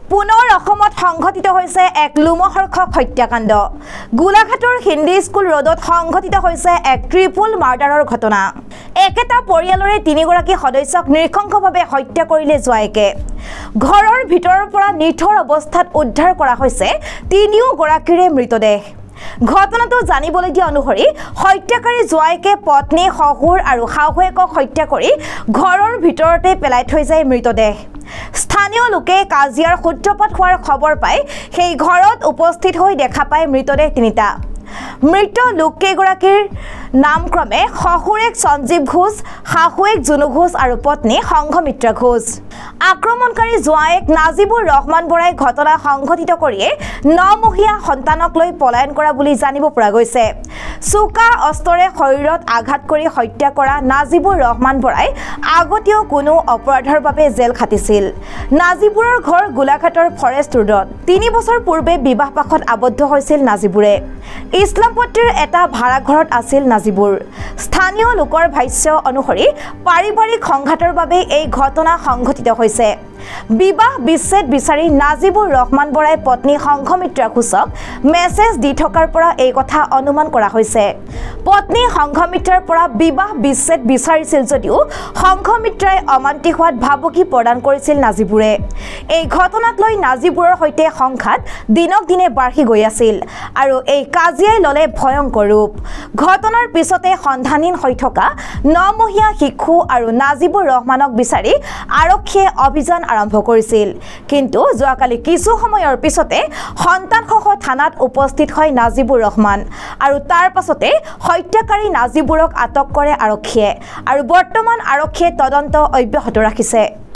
পুনৰ অসমত সংঘটিত হৈছে এক লোমহৰ্ষক হত্যাকাণ্ড গোলাঘাটৰ হিন্দী স্কুল ৰোডত সংঘটিত হৈছে এক ট্ৰিপল মাৰ্ডাৰৰ ঘটনা একেটা পৰিয়ালৰে তিনিগৰাকী সদস্যক নৃশংসভাৱে হত্যা কৰিলে জোৱাইকে ঘৰৰ ভিতৰৰ পৰা নিথৰ অৱস্থাত উদ্ধাৰ কৰা হৈছে তিনিওগৰাকীৰে মৃতদেহ ঘটনাটো জানিবলগীয়া অনুসৰি হত্যাকাৰী জোৱাইকে পত্নী শহুৰ আৰু শাহুৱেকক হত্যা কৰি ঘৰৰ ভিতৰতে পেলাই থৈ যায় মৃতদেহ স্থানীয় লোকে কাজিয়াৰ সূত্ৰপাত হোৱাৰ খবৰ পাই সেই ঘৰত উপস্থিত হৈ দেখা পায় মৃতদেহ তিনিটা মৃত লোককেইগৰাকীৰ নামক্ৰমে শহুৰেক সঞ্জীৱ ঘোষ শাহুৱেক জুনু ঘোষ আৰু পত্নী সংঘমিত্ৰা ঘোষ আক্ৰমণকাৰী জোৱাইক নাজিবুৰ ৰহমান বৰাই ঘটনা সংঘটিত কৰিয়ে ৯মহীয়া সন্তানক লৈ পলায়ন কৰা বুলি জানিব পৰা গৈছে চুকা অস্ত্ৰৰে শৰীৰত আঘাত কৰি হত্যা কৰা নাজিবুৰ ৰহমান বৰাই আগতেও কোনো অপৰাধৰ বাবে জেল খাটিছিল নাজিবুৰৰ ঘৰ গোলাঘাটৰ ফৰেষ্ট ৰোডত ৩ বছৰ পূৰ্বে বিবাহপাশত আবদ্ধ হৈছিল নাজিবুৰে ইছলামপট্টিৰ এটা ভাড়াঘৰত আছিল নাজিবুৰ স্থানীয় লোকৰ ভাষ্য অনুসৰি পাৰিবাৰিক সংঘাতৰ বাবে এই ঘটনা সংঘটিত হৈছে বিবাহ বিচ্ছেদ বিচাৰি নাজিবুৰ ৰহমান বৰাই পত্নী সংঘমিত্ৰা ঘোষক মেছেজ দি থকাৰ পৰা এই কথা অনুমান কৰা হৈছে পত্নী সংঘমিত্ৰাৰ পৰা বিবাহ বিচ্ছেদ বিচাৰিছিল যদিও সংঘমিত্ৰাই অমান্তি হোৱাত ভাবুকি প্ৰদান কৰিছিল নাজিবুৰে এই ঘটনাক লৈ নাজিবুৰৰ সৈতে সংঘাত দিনক দিনে বাঢ়ি গৈ আছিল আৰু এই কাজিয়াই ললে ভয়ংকৰ ৰূপ ঘটনাৰ পিছতে সন্ধানহীন হৈ থকা ৯মহীয়া শিশু আৰু নাজিবুৰ ৰহমানক বিচাৰি আৰক্ষীয়ে অভিযান আৰম্ভ কৰিছিল কিন্তু যোৱাকালি কিছু সময়ৰ পিছতে সন্তানসহ থানাত উপস্থিত হয় নাজিবুৰ ৰহমান আৰু তাৰ পাছতে হত্যাকাৰী নাজিবুৰক আটক কৰে আৰক্ষীয়ে আৰু বৰ্তমান আৰক্ষীয়ে তদন্ত অব্যাহত ৰাখিছে